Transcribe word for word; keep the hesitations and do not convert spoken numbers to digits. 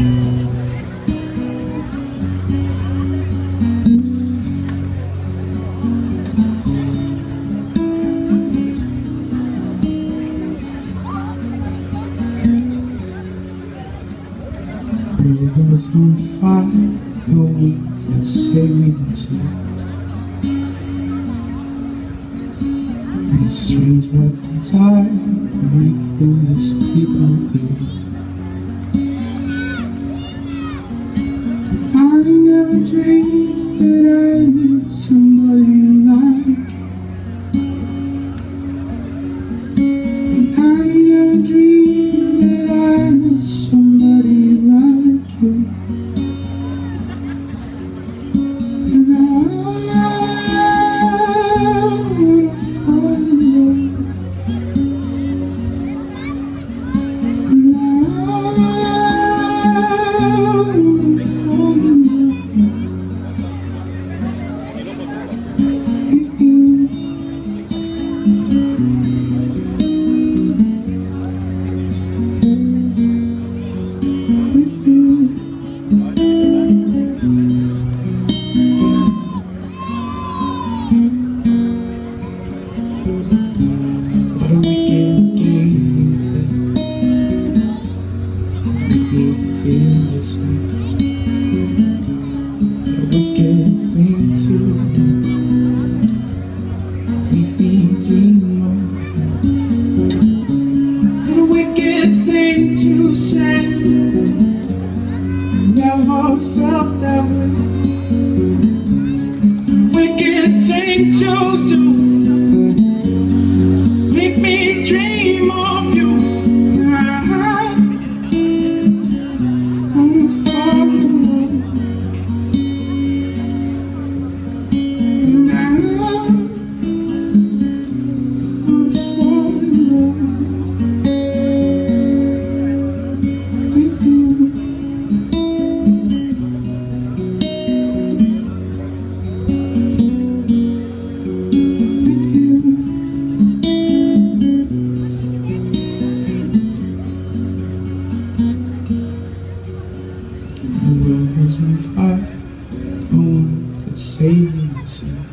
world was on fire, no one could save me this year. It's strange what desire can make foolish people do. I never dreamed that I'd meet somebody like you. I never dreamed that I'd meet somebody like you. And I wanna fall in love. And I wanna fall in love with you. With you. What a wicked game you play, make me feel this way. What a wicked thing to do, make me dream of you. What a wicked thing to say, never felt that way. What a wicked thing to do, make me dream of you. I wanna fall in love. And I wanna fall in love with you. With you. The world was on fire, no one could save me.